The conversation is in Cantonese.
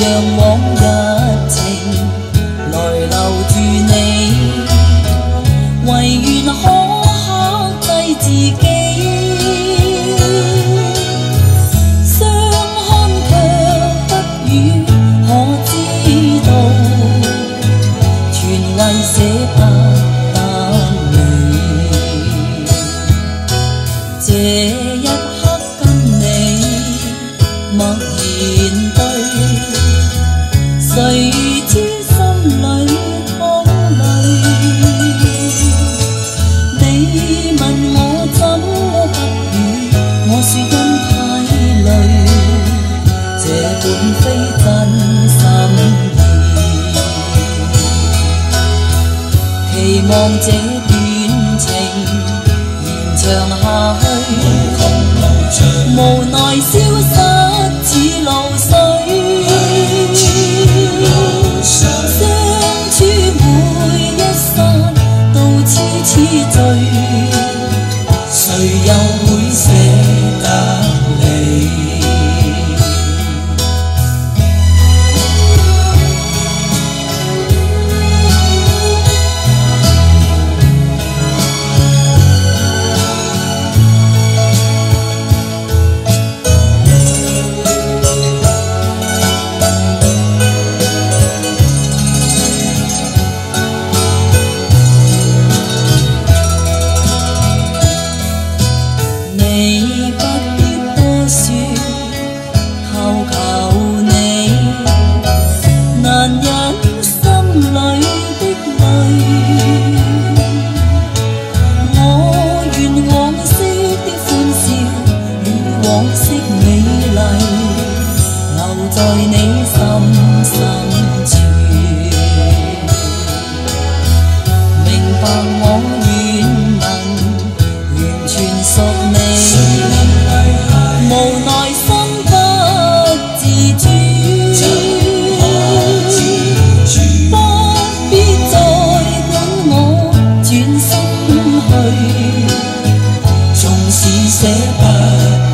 让往日情来留住你，唯愿可克制自己。相看却不语，可知道全为捨不得你。這一刻跟你默然對，誰知心裏淌淚。你問我怎不語，我說因太累，這本非真心意。期望這段情延長下去，無奈消失似露水。相處每一剎都痴痴醉，誰又會捨得你？你不必多說，求求你，難忍心裏的淚。我願往昔的歡笑與往昔美麗，留在你心深處。明白我願能完全屬你。無奈心不自主，不必再等我轉身去，縱使捨不